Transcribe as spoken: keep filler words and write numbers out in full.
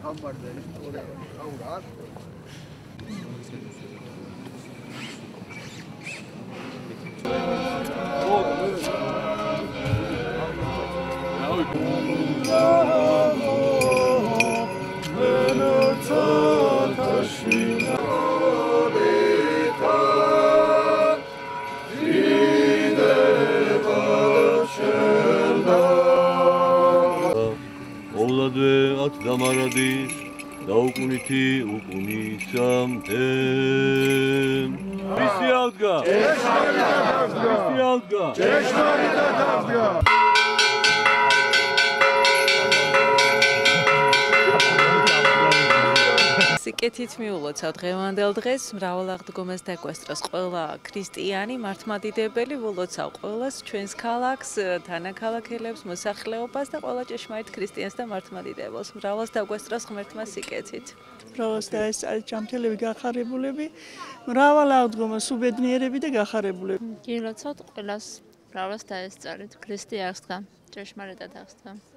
Ovladve at damaradis, daukuniti ukunisam tem. Kristialga! Kristialga! სიკეთით მიულოცავ დღევანდელ დღეს, მრავალ აღდგომას დაგვესწროს ყველა ქრისტიანი მართლმადიდებელი, ვილოცავ ყველას ჩვენს ქალაქს, თანაქალაქელებს, მოსახლეობას და ყველა ჭეშმარიტ ქრისტიანს და მართლმადიდებელს. მრავლას დაგვესწროს ღმერთმა სიკეთით. მრავლას დაესწრეთ ჯანმრთელები, გახარებულები, მრავალ აღდგომას უბედნიერები და გახარებულები. გილოცავთ ყველას, მრავლას დაესწრეთ ქრისტიანს და ჭეშმარიტად აღსდგა.